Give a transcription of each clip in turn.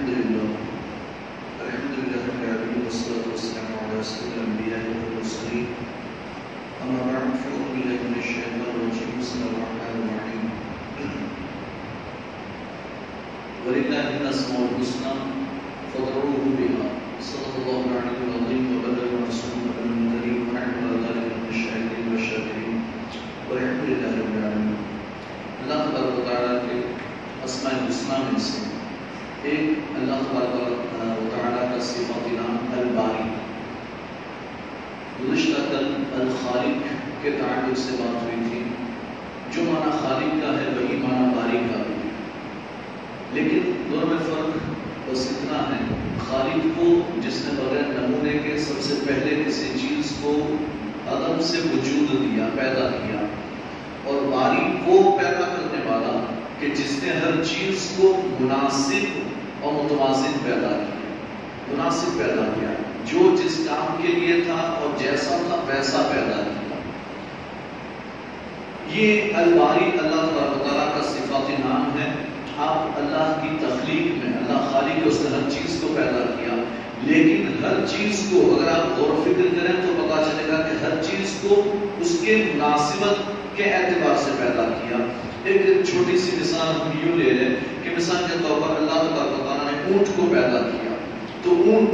الحمد لله رب العالمين والصلاة والسلام على سيد الأنبياء والمرسلين أما بعد فأعوذ بالله من الشيطان الرجيم بسم الله الرحمن الرحيم ولله الأسماء الحسنى فادعوه بها صدق الله العلي العظيم وبلغ رسوله الكريم ونحن على ذلك من الشاهدين والشاكرين والحمد لله رب العالمين. اللہ تبارک و تعالیٰ کے اسماء الحسنى میں سے ایک اللہ تبارک و تعالیٰ کا صفاتی نام الباری. گزشتہ کل الخالق کے تعلق سے بات ہوئی تھی. جو معنی خالق کا ہے وہی معنی باری کا بھی، لیکن دونوں میں فرق بس اتنا ہے. خالق کو جس نے بغیر نمونے کے سب سے پہلے کسی چیز کو عدم سے وجود دیا، پیدا کیا، اور باری وہ پیدا کرنے والا کہ جس نے ہر چیز کو مناسب اور متوازن پیدا کیا. مناسب پیدا کیا، جو جس کام کے لیے تھا اور جیسا تھا ویسا پیدا کیا. یہ الباری اللہ تبارک و تعالیٰ کا صفاتی نام ہے. آپ اللہ کی تخلیق میں، اللہ خالق اس نے ہر چیز کو پیدا کیا، لیکن ہر چیز کو اگر آپ غور و فکر کریں تو پتا چلے گا کہ ہر چیز کو اس کے مناسبت کے اعتبار سے پیدا کیا. ایک چھوٹی سی مثال ہم یوں لے لیں کہ مثال کے طور پر اللہ تبارک و تعالیٰ نے اونٹ کو پیدا کیا. تو اونٹ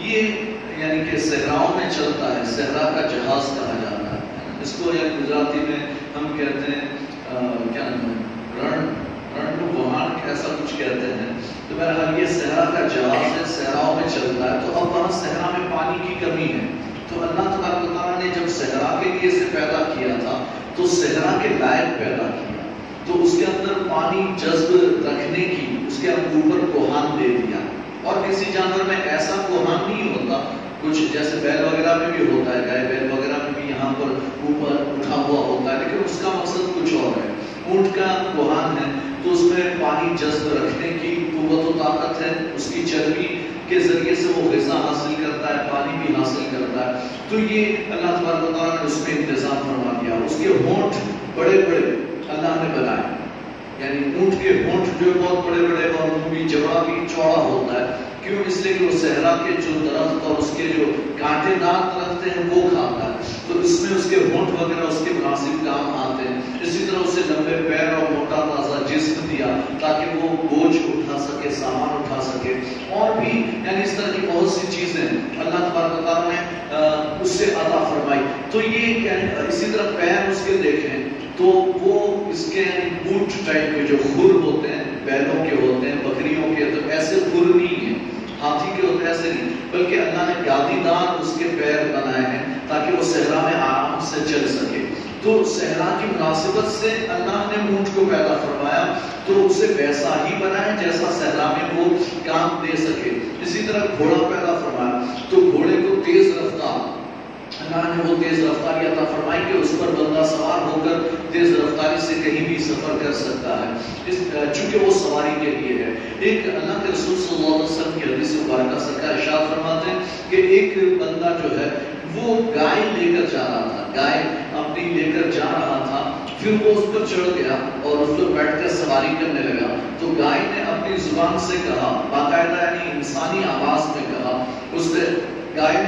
یہ یعنی کہ صحراؤں میں چلتا ہے، صحرا کا جہاز کہا جاتا ہے. اس کو یا گجراتی میں ہم کہتے ہیں کیا نام ہے، رن بہان ایسا کچھ کہتے ہیں. تو بہرحال یہ صحرا کا جہاز ہے، صحراؤں میں چلتا ہے. تو اب وہاں صحرا میں پانی کی کمی ہے. تو اللہ تبارک و تعالیٰ نے جب صحرا کے لیے اسے پیدا کیا تھا تو صحرا کے لائق پیدا کیا. تو اس کے اندر پانی جذب رکھنے کی اس کے اوپر کوہان دے دیا. اور کسی جانور میں ایسا کوہان نہیں ہوتا، کچھ جیسے بیل وغیرہ میں بھی ہوتا ہے، گائے بیل وغیرہ میں بھی یہاں پر اوپر اٹھا ہوا ہوتا ہے، لیکن اس کا مقصد کچھ اور ہے. اونٹ کا کوہان ہے تو اس میں پانی جذب رکھنے کی قوت و طاقت ہے. اس کی چربی کے ذریعے سے وہ غذا حاصل کرتا ہے، پانی بھی حاصل کرتا ہے. تو یہ اللہ تبارک و تعالیٰ نے اس میں انتظام فرما دیا. اس کے ہونٹ بڑے بڑے اللہ نے بنائے، یعنی اونٹ کے ہونٹ جو بہت بڑے بڑے اور منہ بھی جبڑا بھی چوڑا ہوتا ہے. کیوں؟ اس لیے کہ وہ صحرا کے جو درخت اور اس کے جو کانٹے دار درخت ہیں وہ کھاتا ہے. تو اس میں اس کے ہونٹ وغیرہ اس کے مناسب کام آتے ہیں. اسی طرح اسے لمبے پیر اور موٹا تازہ جسم دیا تاکہ وہ بوجھ اٹھا سکے، سامان اٹھا سکے. اور بھی یعنی اس طرح کی بہت سی چیزیں اللہ تبارک و تعالیٰ نے اس سے عطا فرمائی. تو یہ اسی طرح پیر اس کے دیکھیں تو وہ اس کے بوٹ ٹائپ کے جو خر ہوتے ہیں، بیلوں کے ہوتے ہیں، بکریوں کے، تو ایسے خر نہیں ہیں، ہاتھی کے ہوتے ہیں ایسے نہیں، بلکہ اللہ نے گادی دار اس کے پیر بنائے ہیں تاکہ وہ صحرا میں آرام سے چل سکے. تو صحرا کی مناسبت سے اللہ نے اونٹ کو پیدا فرمایا تو اسے ویسا ہی بنایا جیسا صحرا میں وہ کام دے سکے. اسی طرح گھوڑا پیدا فرمایا تو گھوڑے کو تیز رفتار، اللہ نے وہ تیز رفتاری عطا فرمائی کہ اس پر بندہ سوار ہو کر تیز رفتاری سے کہیں بھی سفر کر سکتا ہے، چونکہ وہ سواری کے لیے ہے. ایک اللہ کے رسول صلی اللہ علیہ وسلم کی حدیث مبارکہ سرکار ارشاد فرماتے ہیں کہ ایک بندہ جو ہے وہ گائے لے کر جا رہا تھا، گائے اپنی لے کر جا رہا تھا. پھر وہ اس پر چڑھ گیا اور اس پر بیٹھ کر سواری کرنے لگا. تو گائے نے اپنی زبان سے کہا، باقاعدہ یعنی انسانی آواز میں کہا، اس نے گائے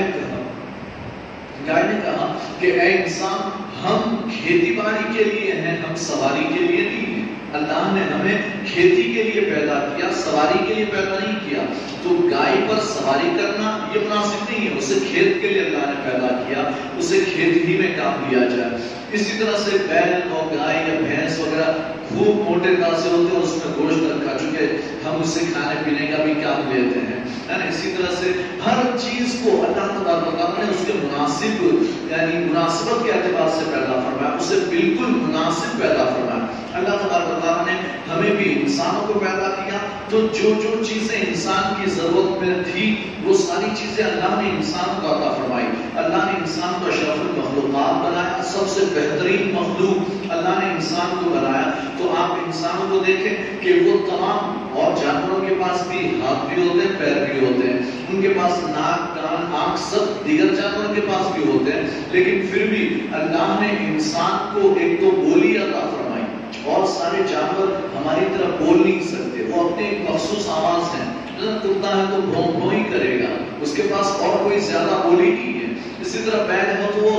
نے کہا کہ اے انسان، ہم کھیتی باڑی کے لیے ہیں، ہم سواری کے لیے نہیں ہیں. اللہ نے ہمیں کھیتی کے لیے پیدا کیا، سواری کے لیے پیدا نہیں کیا. تو گائے پر سواری کرنا یہ مناسب نہیں ہے. اسے کھیت کے لیے اللہ نے پیدا کیا، اسے کھیت ہی میں کام دیا جائے. اسی طرح سے بیل اور گائے یا بھینس وغیرہ خوب موٹے تازے ہوتے ہیں، اس میں گوشت رکھا، چونکہ ہم اسے کھانے پینے کا بھی کام لیتے ہیں. اسی طرح سے ہر چیز کو اللہ تبارک و تعالیٰ نے اس کے مناسب یعنی مناسبت کے اعتبار سے پیدا فرمایا، اسے بالکل مناسب پیدا فرمایا. اللہ تبارک و تعالیٰ نے ہمیں بھی انسانوں کو پیدا کیا تو جو جو چیزیں انسان کی ضرورت میں تھی وہ ساری چیزیں اللہ نے انسان کو عطا فرمائی. اللہ نے انسان کو اشرف المخلوقات بنایا، سب سے بہترین مخلوق اللہ نے انسان کو بنایا. تو آپ انسانوں کو دیکھیں کہ وہ تمام، اور جانوروں کے پاس بھی ہاتھ بھی ہوتے ہیں، پیر بھی ہوتے ہیں، ان کے پاس ناک، کان، آنکھ سب دیگر جانوروں کے پاس بھی ہوتے ہیں، لیکن پھر بھی اللہ نے انسان کو ایک تو بولی عطا فرمائی. اور سارے جانور ہماری طرح بول نہیں سکتے، وہ اپنے ایک مخصوص آواز ہیں. تو ہنستا ہے تو بھوں بھوں ہی کرے گا، اس کے پاس اور کوئی زیادہ بولی نہیں ہے. اسی طرح بیل ہو تو وہ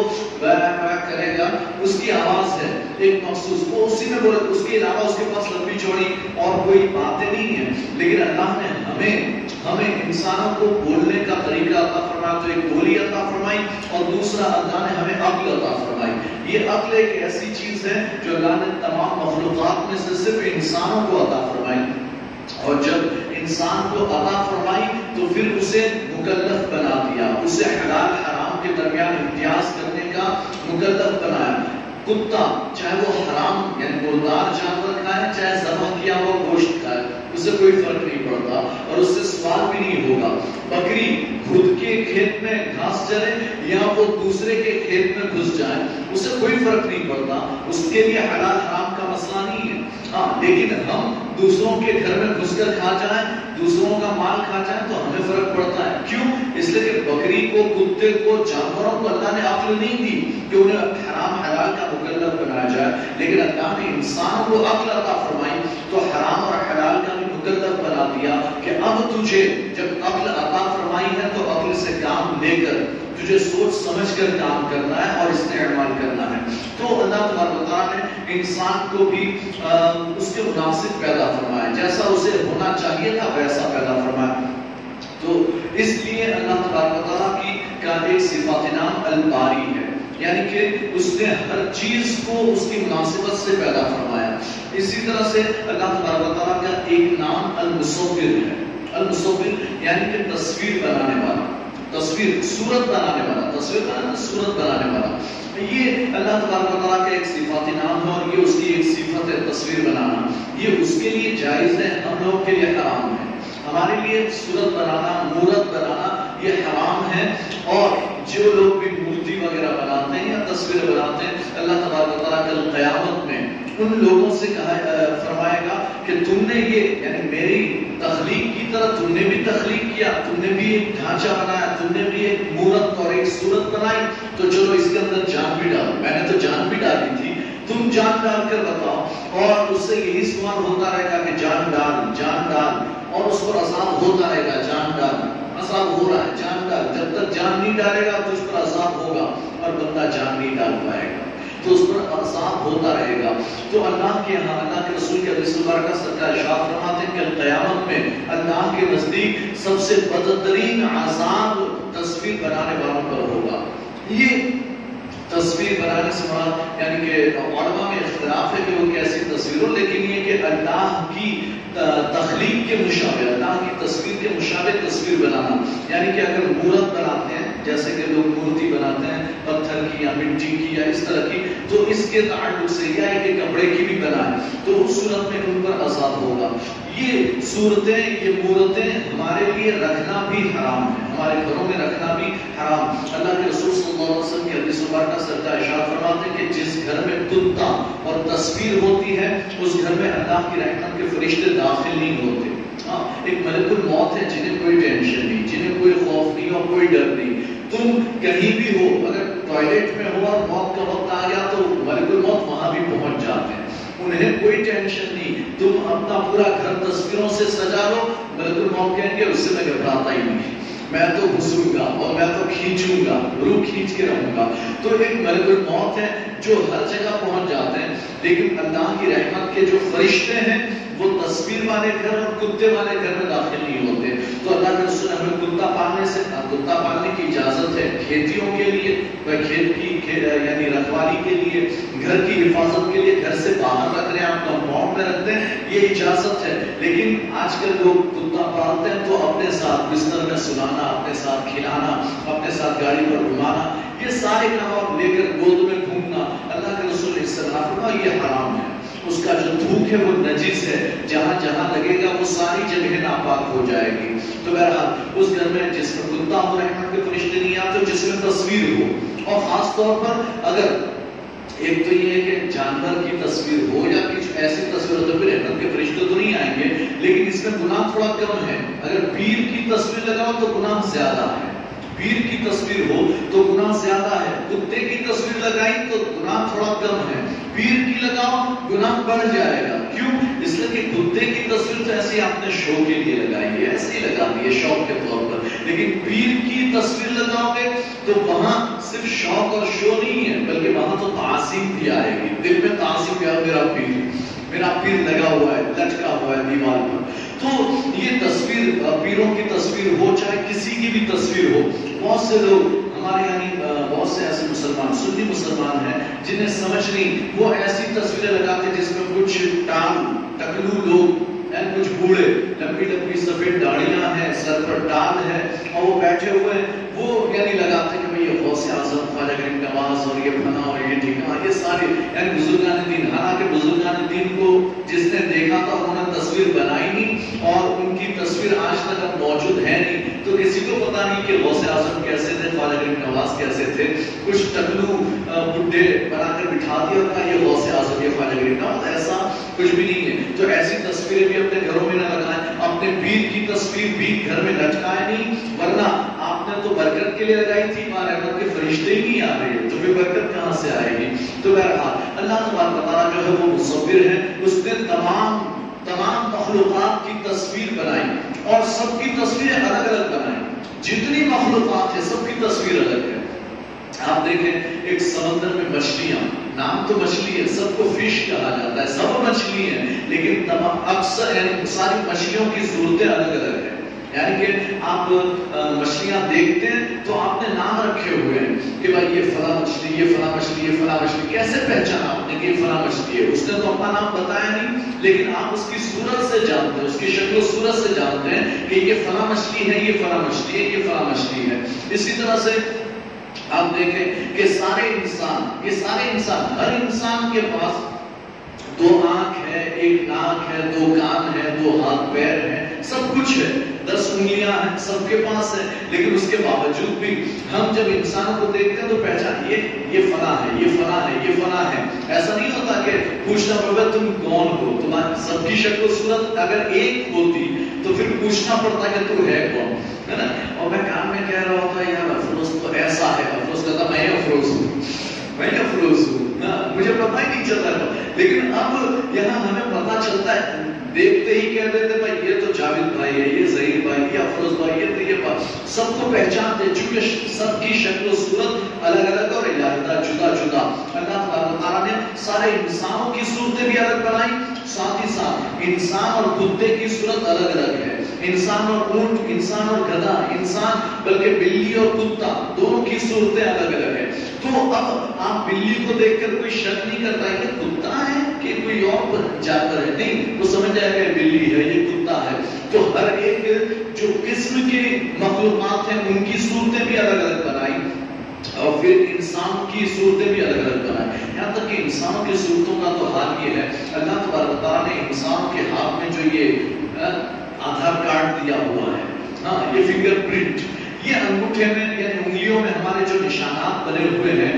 کرے گا، اس کی آواز ہے ایک مخصوص، وہ اسی میں بولے، اس کے علاوہ اس کے پاس لمبی چوڑی اور کوئی باتیں نہیں ہیں. لیکن اللہ نے ہمیں انسانوں کو بولنے کا طریقہ عطا فرمایا، تو ایک بولی عطا فرمائی، اور دوسرا اللہ نے ہمیں عقل عطا فرمائی. یہ عقل ایک ایسی چیز ہے جو اللہ نے تمام مخلوقات میں سے صرف انسانوں کو عطا فرمائی، اور جب انسان کو عطا فرمائی تو پھر اسے مکلف بنا دیا، اسے حلال حرام کے درمیان امتیاز کرنے کا مکلف بنایا. کتا چاہے وہ حرام یعنی مردار جانور کھائے، چاہے ذبح کیا ہوا گوشت کھائے، اسے کوئی فرق نہیں پڑتا اور اس سے سوال بھی نہیں ہوگا. بکری خود کے کھیت میں گھاس چرے یا وہ دوسرے کے کھیت میں گھس جائے، اسے کوئی فرق نہیں پڑتا، اس کے لیے حلال حرام کا مسئلہ نہیں ہے. ہاں لیکن ہم دوسروں کے گھر میں گھس کر کھا جائیں، دوسروں کا مال کھا جائیں تو ہمیں فرق پڑتا ہے. کیوں؟ اس لیے کہ بکری کو، کتے کو، جانوروں کو اللہ نے عقل نہیں دی کہ انہیں حرام حلال کا مکلف بنایا جائے، لیکن اللہ نے انسان کو عقل عطا فرمائی تو حرام اور حلال کا بھی مکلف بنا دیا کہ اب تجھے جب عقل عطا فرمائی ہے تو عقل سے کام لے کر تجھے سوچ سمجھ کر کام کرنا ہے اور استعمال کرنا ہے. تو اللہ تبارک و تعالیٰ نے انسان کو بھی اس کے مناسب پیدا فرمایا، جیسا اسے ہونا چاہیے تھا ویسا پیدا فرمایا. تو اس لیے اللہ تبارک و تعالیٰ کی کا ایک صفات نام الباری ہے، یعنی کہ اس نے ہر چیز کو اس کی مناسبت سے پیدا فرمایا. اسی طرح سے اللہ تبارک و تعالیٰ کا ایک نام المصور ہے. المصور یعنی کہ تصویر بنانے والا، تصویر صورت بنانے والا، تصویر بنانا صورت بنانے والا. یہ اللہ تبارک و تعالیٰ کا ایک صفات نام ہے، اور یہ اس کی ایک صفت ہے تصویر بنانا. یہ اس کے لیے جائز ہے، ہم لوگ کے لیے حرام ہے. ہمارے لیے صورت بنانا، مورت بنانا یہ حرام ہے. اور جو لوگ بھی مورتی وغیرہ بناتے ہیں یا تصویر بناتے ہیں، اللہ تبارک و تعالیٰ کل قیامت میں ان لوگوں سے فرمائے گا کہ تم نے یہ یعنی میری تخلیق کی طرح تم نے بھی تخلیق کیا، تم نے بھی ایک ڈھانچہ بنایا، تم نے بھی ایک مورت اور ایک صورت بنائی، تو چلو اس کے اندر جان بھی ڈالو. میں نے تو جان بھی ڈالی تھی، تم جان ڈال کر بتاؤ. اور اس سے یہی سوال ہوتا رہے گا کہ جان ڈال، جان ڈال، اور اس پر عذاب ہوتا رہے گا. جان ڈال، عذاب ہو رہا ہے، جان ڈال. جب تک جان نہیں ڈالے گا تو اس پر عذاب ہوگا، اور بندہ جان نہیں ڈال پائے گا تو اس پر عذاب ہوتا رہے گا. تو اللہ کے یہاں اللہ کے رسول کے حدیث مبارکہ سرکار ارشاد فرماتے ہیں کہ قیامت میں اللہ کے نزدیک سب سے بدترین عذاب تصویر بنانے والوں پر ہوگا. یہ تصویر بنانے سے مراد یعنی کہ علماء میں اختلاف ہے کہ وہ کیسی تصویر ہو، لیکن یہ کہ اللہ کی تخلیق کے مشابہ، اللہ کی تصویر کے مشابہ تصویر بنانا. یعنی کہ اگر مورت بناتے ہیں، جیسے کہ لوگ مورتی بناتے ہیں پتھر کی یا مٹی کی یا اس طرح کی، تو اس کے تعلق سے یا کہ کپڑے کی بھی بنائیں تو اس صورت میں ان پر عذاب ہوگا. یہ صورتیں، یہ مورتیں ہمارے لیے رکھنا بھی حرام ہے، ہمارے گھروں میں رکھنا بھی حرام. اللہ کے رسول صلی اللہ علیہ وسلم کی حدیث مبارکہ سرکار ارشاد فرماتے ہیں کہ جس گھر میں کتا اور تصویر ہوتی ہے اس گھر میں اللہ کی رحمت کے فرشتے داخل نہیں ہوتے. ہاں، ایک ملک الموت ہے جنہیں کوئی ٹینشن نہیں، جنہیں کوئی خوف نہیں اور کوئی ڈر نہیں. تم کہیں بھی ہو، اگر ٹوائلٹ میں ہو اور موت کا وقت آ گیا تو ملک الموت وہاں بھی پہنچ جاتے ہیں، انہیں کوئی ٹینشن نہیں. تم اپنا پورا گھر تصویروں سے سجا لو، ملک الموت کہیں گے اس سے میں گھبراتا ہی نہیں، میں تو گھسوں گا اور میں تو کھینچوں گا، روح کھینچ کے رہوں گا. تو ایک ملک الموت ہے جو ہر جگہ پہنچ جاتے ہیں. لیکن اللہ کی رحمت کے جو فرشتے ہیں وہ تصویر والے گھر اور کتے والے گھر میں داخل نہیں ہوتے. تو اللہ کے رسول نے ہمیں کتا پالنے کی اجازت ہے کھیتیوں کے لیے، کھیت کی یعنی رکھوالی کے لیے، گھر کی حفاظت کے لیے گھر سے باہر رکھ رہے ہیں، آپ کمپاؤنڈ میں رکھتے ہیں، یہ اجازت ہے. لیکن آج کل لوگ کتا پالتے ہیں تو اپنے ساتھ بستر میں سلانا، اپنے ساتھ کھلانا، اپنے ساتھ گاڑی پر گھمانا، یہ سارے کام آپ لے کر گود میں گھومنا، اللہ کے رسول نے اس سے منع فرمایا یہ حرام ہے. اس کا جو تھوک ہے وہ نجس ہے، جہاں جہاں لگے گا وہ ساری جگہ ناپاک ہو جائے گی. تو بہرحال اس گھر میں جس میں کتا ہو رحمت کے فرشتے نہیں آتے، جس میں تصویر ہو، اور خاص طور پر اگر ایک تو یہ ہے کہ جانور کی تصویر ہو یا کچھ ایسی تصویر ہو تو پھر رحمت کے فرشتے تو نہیں آئیں گے، لیکن اس میں گناہ تھوڑا کم ہے. اگر پیر کی تصویر لگاؤ تو گناہ زیادہ ہے، پیر کی تصویر ہو تو گناہ زیادہ ہے. کتے کی تصویر لگائی تو گناہ تھوڑا کم ہے، پیر کی لگاؤ گناہ بڑھ جائے گا. کیوں؟ اس طرح کی کتے کی تصویر تو ایسے آپ نے شو کے لیے لگائی ہے، ایسے ہی لگا دی ہے شوق کے طور پر، لیکن پیر کی تصویر لگاؤ گے تو وہاں صرف شوق اور شو نہیں ہے، بلکہ وہاں تو تعظیم بھی آئے گی، دل میں تعظیم بھی آئے، میرا پیر لگا ہوا ہے، لٹکا ہوا ہے دیوار پر۔ تو یہ تصویر، پیروں کی تصویر ہو چاہے کسی کی بھی تصویر ہو، بہت سے لوگ ہمارے یعنی بہت سے ایسے مسلمان، سنی مسلمان ہیں جنہیں سمجھ نہیں، وہ ایسی تصویریں لگاتے جس میں کچھ ٹکلو لوگ، کچھ بوڑھے، لمبی لمبی سفید داڑیاں ہیں، سر پر ٹال ہے اور وہ بیٹھے ہوئے ہیں، وہ یعنی لگاتے کہ بھئی یہ غوث اعظم، خواجہ غریب نواز اور یہ فلاں اور یہ ٹھیکانا، یہ سارے یعنی بزرگان دین، حالانکہ بزرگان دین کو جس نے دیکھا تھا انہوں نے تصویر بنائی نہیں اور ان کی تصویر آج تک اب موجود ہے نہیں، تو کسی کو پتا نہیں کہ غوث اعظم کیسے تھے، خواجہ غریب نواز کیسے تھے، کچھ ٹکلو بڈھے بنا کر بٹھا دیا اور کہا یہ غوث اعظم، یہ خواجہ غریب نواز، ایسا کچھ بھی نہیں ہے۔ تو ایسی تصویریں بھی اپنے گھروں میں نہ لگائیں، اپنے پیر کی تصویر بھی گھر میں لٹکائے نہیں، ورنہ آپ نے تو برکت کے لیے لگائی تھی، وہاں رحمت کے فرشتے ہی نہیں آ رہے تو پھر برکت کہاں سے آئے گی؟ تو بہرحال اللہ تبارک و تعالیٰ جو ہے وہ مصور ہے، اس نے تمام مخلوقات کی تصویر بنائی اور سب کی تصویریں الگ الگ بنائی، جتنی مخلوقات ہے سب کی تصویر الگ ہے۔ آپ دیکھیں ایک سمندر میں مچھلیاں، نام تو مچھلی ہے، سب کو فش کہا جاتا ہے، سب مچھلی ہیں، لیکن اکثر یعنی ساری مچھلیوں کی صورتیں الگ الگ ہیں، یعنی کہ آپ مچھلیاں دیکھتے ہیں تو آپ نے نام رکھے ہوئے ہیں کہ بھائی یہ فلاں مچھلی، یہ فلاں مچھلی، یہ فلاں مچھلی، کیسے پہچانا آپ نے کہ یہ فلاں مچھلی ہے؟ اس نے تو اپنا نام بتایا نہیں، لیکن آپ اس کی صورت سے جانتے ہیں، اس کی شکل و صورت سے جانتے ہیں کہ یہ فلاں مچھلی ہے، یہ فلاں مچھلی ہے، یہ فلاں مچھلی ہے۔ اسی طرح سے آپ دیکھیں کہ سارے انسان، ہر انسان کے پاس دو آنکھ ہے، ایک ناک ہے، دو کان ہے، دو ہاتھ پیر ہیں، سب کچھ ہے، 10 انگلیاں ہیں، سب کے پاس ہے، لیکن اس کے باوجود بھی ہم جب انسانوں کو دیکھتے ہیں تو پہچان یہ فلاں ہے، یہ فلاں ہے، یہ فلاں ہے، ایسا نہیں ہوتا کہ پوچھنا پڑتا تم کون ہو، تمہاری سب کی شکل و صورت اگر ایک ہوتی تو پھر پوچھنا پڑتا کہ تو ہے کون، ہے نا؟ اور میں کام میں کہہ رہا ہوتا یار افروز تو ایسا ہے، افروز کہتا میں افروز ہوں، مجھے پتہ ہی نہیں چلتا تھا، لیکن اب یہاں ہمیں پتہ چلتا ہے، دیکھتے ہی کہہ دیتے بھائی یہ تو جاوید بھائی ہے، یہ ظہیر بھائی، یہ افروز بھائی، یہ بات سب کو پہچانتے، چونکہ سب کی شکل و صورت الگ الگ اور علاحدہ جدا جدا۔ اللہ تعالیٰ نے سارے انسانوں کی صورتیں بھی الگ بنائی، ساتھ ہی ساتھ انسان اور کتے کی صورت الگ الگ ہے، انسان اور اونٹ، انسان اور گدھا، انسان بلکہ بلی اور کتا دونوں کی صورتیں الگ الگ ہیں۔ تو اب آپ بلی کو دیکھ کر کوئی شک نہیں کرتا ہے کہ کتا ہے کہ کوئی اور جانور ہے، نہیں، وہ سمجھ جائے گا بلی ہے، یہ کتا ہے۔ تو ہر ایک جو قسم کے مخلوقات ہیں ان کی صورتیں بھی الگ الگ بنائی اور پھر انسان کی صورتیں بھی الگ الگ بنائی، یہاں تک کہ انسانوں کی صورتوں کا تو حال یہ ہے، اللہ تبارک و تعالیٰ نے انسانوں کے ہاتھ میں جو یہ آدھار کارڈ دیا ہوا ہے، ہاں یہ فنگر پرنٹ، یہ انگوٹھے میں یعنی انگلیوں میں ہمارے جو نشانات بنے ہوئے ہیں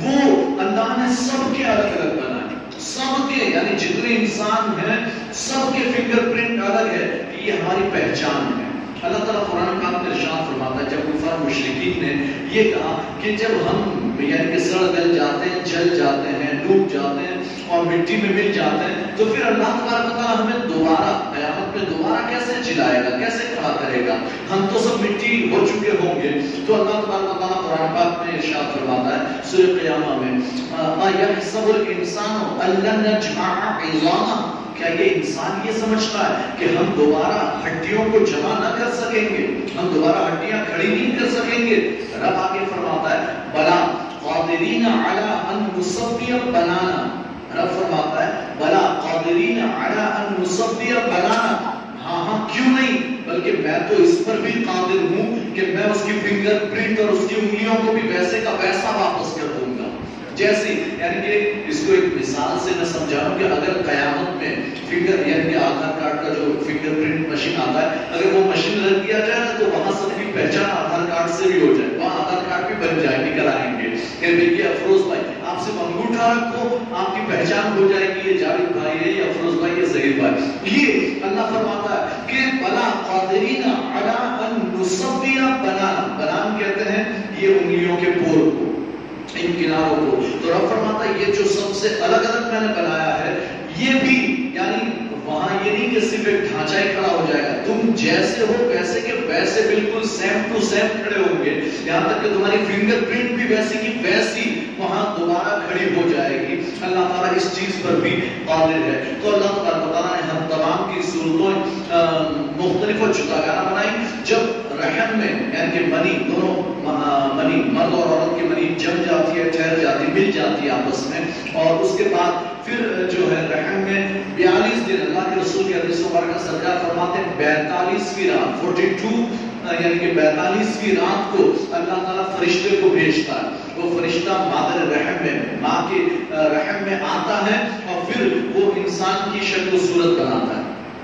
وہ اللہ نے سب کے الگ الگ بنائے، سب کے یعنی جتنے انسان ہیں سب کے فنگر پرنٹ الگ ہے کہ یہ ہماری پہچان ہے۔ اللہ تعالیٰ قرآن پاک میں ارشاد فرماتا ہے، جب کفار مشرکین نے یہ کہا کہ جب ہم یعنی کہ سڑ گل جاتے ہیں، جل جاتے ہیں، ڈوب جاتے ہیں اور مٹی میں مل جاتے ہیں تو پھر اللہ تعالیٰ ہمیں دوبارہ قیامت میں دوبارہ کیسے جلائے گا، کیسے کھڑا کرے گا، ہم تو سب مٹی ہو چکے ہوں گے۔ تو اللہ تعالیٰ قرآن پاک میں ارشاد فرماتا ہے سورہ قیامہ میں، اَيَحْسَبُ الْإِنسَانُ أَن لَّن نَّجْمَعَ عِظَامَهُ، کیا یہ انسان یہ سمجھتا ہے کہ ہم دوبارہ ہڈیوں کو جمع نہ کر سکیں گے، ہم دوبارہ ہڈیاں کھڑی نہیں کر سکیں گے؟ رب آگے فرماتا ہے بلا قادرین علی ان نصوی بنانا، رب فرماتا ہے بلا قادرین علی ان نصوی بنانا، ہاں کیوں نہیں، بلکہ میں تو اس پر بھی قادر ہوں کہ میں اس کی فنگر پرنٹ اور اس کی انگلیوں کو بھی ویسے کا ویسا واپس کر دوں گا جیسی، یعنی کہ اس کو ایک مثال سے میں سمجھاؤں کہ اگر قیامت میں فنگر یعنی کہ آدھار کارڈ کا جو فنگر پرنٹ مشین آتا ہے، اگر وہ مشین رکھ دیا جائے تو وہاں سب کی پہچان آدھار کارڈ سے بھی ہو جائے، وہاں آدھار کارڈ بھی بن جائے، نکل آئیں گے کہ یہ افروز بھائی، آپ صرف انگوٹھا رکھو آپ کی پہچان ہو جائے گی، یہ جاوید بھائی ہے، یہ افروز بھائی، یہ ظہیر بھائی۔ یہ اللہ فرماتا ہے کہ بلا قادرین علی ان نصوی بنانا، بنان کہتے ہیں یہ انگلیوں کے پور کو، ان کناروں کو، تو رب فرماتا ہے یہ جو سب سے الگ الگ میں نے بنایا ہے یہ بھی یعنی وہاں کہ صرف ایک ڈھانچہ ہی کھڑا ہو جائے گا، تم جیسے ہو ویسے کے ویسے بالکل سیم ٹو سیم کھڑے ہوں گے، یہاں تک کہ تمہاری فنگر پرنٹ بھی ویسی کی ویسی وہاں دوبارہ کھڑی ہو جائے گی۔ اللہ تعالیٰ اس چیز پر بھی قادر ہے۔ تو اللہ تعالیٰ نے ہم تمام کی صورتوں مختلف اور جداگانہ بنائی۔ جب رحم میں یعنی کہ منی، دونوں منی مرد اور عورت کی منی جم جاتی ہے، ٹھہر جاتی ہے، مل جاتی ہے آپس میں، اور اس کے بعد پھر جو ہے رحم میں 42 دن، اللہ کے رسول کی حدیث مبارکہ سرکار فرماتے ہیں 42ویں رات 42 یعنی کہ 42ویں رات کو اللہ تعالیٰ فرشتے کو بھیجتا ہے۔ وہ فرشتہ مادر رحم میں، ماں کے رحم میں آتا ہے اور پھر وہ انسان کی شکل و صورت بناتا ہے،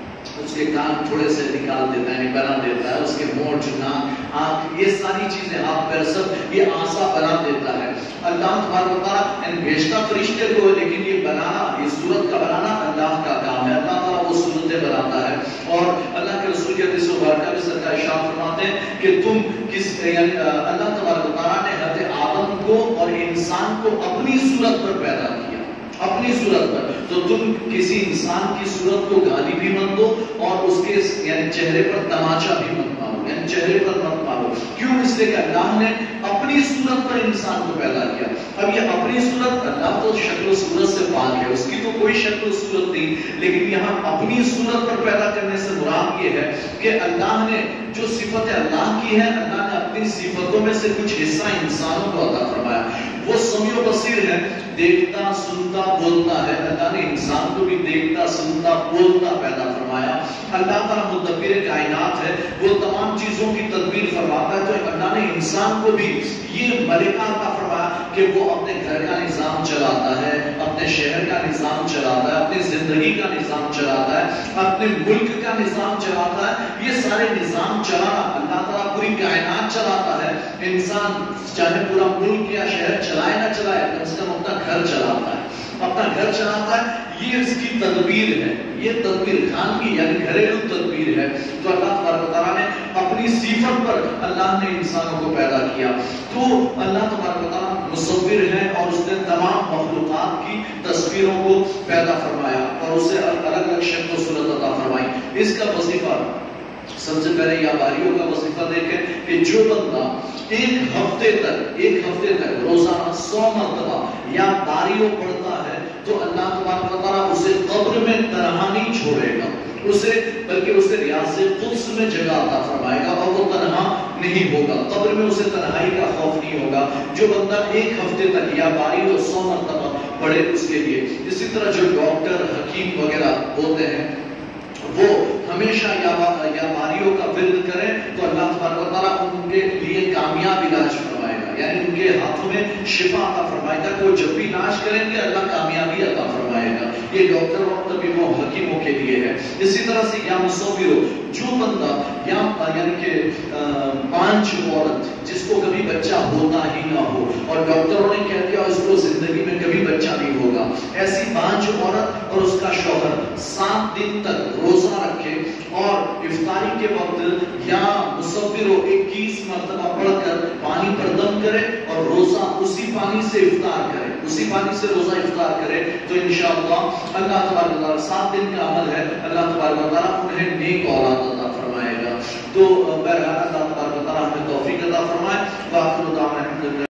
اس کے کان تھوڑے سے نکال دیتا ہے، بنا دیتا ہے، اس کے مونچھ، ناک، آنکھ، یہ ساری چیزیں ہاتھ پیر سب یہ آسا بنا دیتا ہے۔ اللہ تبارک و تعالیٰ بھیجتا فرشتے کو، لیکن یہ بنانا، یہ صورت کا بنانا اللہ کا کام ہے۔ اللہ تعالیٰ وہ صورتیں بناتا ہے، اور اللہ کے رسول کی حدیث مبارکہ میں سرکار ارشاد فرماتے ہیں کہ تم کس یعنی اللہ تبارک و تعالیٰ نے حضرت آدم کو اور انسان کو اپنی صورت پر پیدا کیا، اپنی صورت پر، تو تم کسی انسان کی صورت کو گالی بھی مت دو اور اس کے یعنی چہرے پر تماچا بھی مت مارو، یعنی چہرے پر مت مارو۔ کیوں؟ اس لیے کہ اللہ نے اپنی صورت پر انسان کو پیدا کیا۔ اب یہ اپنی صورت، اللہ تو شکل و صورت سے پاک ہے، اس کی تو کوئی شکل و صورت نہیں، لیکن یہاں اپنی صورت پر پیدا کرنے سے مراد یہ ہے کہ اللہ نے جو صفت اللہ کی ہے، اللہ نے اپنی صفتوں میں سے کچھ حصہ انسانوں کو عطا فرمایا۔ وہ سمیع و بصیر ہے، دیکھتا سنتا بولتا ہے۔ اللہ نے انسان کو بھی دیکھتا سنتا بولتا پیدا فرمایا۔ اللہ تعالیٰ مدبر کائنات ہے، وہ تمام چیزوں کی تدبیر فرماتا ہے، تو اللہ نے انسان کو بھی یہ ملکہ عطا فرمایا کہ وہ اپنے گھر کا نظام چلاتا ہے، اپنے شہر کا نظام چلاتا ہے، اپنی زندگی کا نظام چلاتا ہے، اپنے ملک کا نظام چلاتا ہے۔ یہ سارے نظام چلانا، اللہ تعالیٰ پوری کائنات چلاتا ہے، انسان چاہے پورا ملک یا شہر چلائے نہ چلائے، کم سے کم اپنا گھر چلاتا ہے، اپنا گھر چلاتا ہے۔ یہ اس کی تدبیر ہے، یہ تدبیر خان کی یعنی گھریلو تدبیر ہے۔ تو اللہ تبارک و تعالیٰ نے اپنی صفت پر اللہ نے انسانوں کو پیدا کیا۔ تو اللہ تبارک و تعالیٰ مصور ہے، اور اس نے تمام مخلوقات کی تصویروں کو پیدا فرمایا اور اسے الگ الگ شکل و صورت عطا فرمائی۔ اس کا وظیفہ سب سے پہلے یا باریوں کا وظیفہ دیکھیں کہ جو بندہ ایک ہفتے تک روزانہ 100 مرتبہ یا باریوں پڑھتا ہے تو اللہ تبارک و تعالیٰ اسے قبر میں تنہا نہیں چھوڑے گا، بلکہ اسے ریاض قدس میں جگہ عطا فرمائے گا، اور وہ تنہا نہیں ہوگا، قبر میں اسے تنہائی کا خوف نہیں ہوگا۔ جو بندہ ایک ہفتے تک یا باریوں 100 مرتبہ پڑھے اس کے لیے۔ اسی طرح جو ڈاکٹر حکیم وغیرہ ہوتے ہیں وہ ہمیشہ یا باریوں کا ورد کریں تو اللہ تبارک و تعالیٰ ان کے لیے کامیاب علاج فرمائے گا، یعنی ان کے ہاتھوں میں شفا عطا فرمائے گا۔ وہ جب بھی علاج کریں گے اللہ کامیابی عطا فرمائے گا۔ یہ ڈاکٹروں اور طبیبوں حکیموں کے لیے ہے۔ اسی طرح سے یا مصوروں، جو بندہ یا یعنی کہ 5 عورت جس کو کبھی بچہ ہوتا ہی نہ ہو اور ڈاکٹروں نے کہہ دیا اس کو زندگی میں کبھی بچہ نہیں ہوگا، ایسی 5 عورت اور اس کا شوہر 7 دن تک روزہ رکھے اور افطاری کے وقت یا مصوروں 21 مرتبہ پڑھ کر پانی پر دم کرے اور روزہ اسی پانی سے افطار کرے، اسی پانی سے روزہ افطار کرے، تو انشاءاللہ اللہ تبارک و تعالیٰ 7 دن کا عمل ہے، اللہ تبارک و تعالیٰ انہیں نیک اولاد عطا فرمائے گا۔ تو بہرحال اللہ تبارک و تعالیٰ ہمیں توفیق عطا فرمائے۔ وآخر دعوانا الحمدللہ۔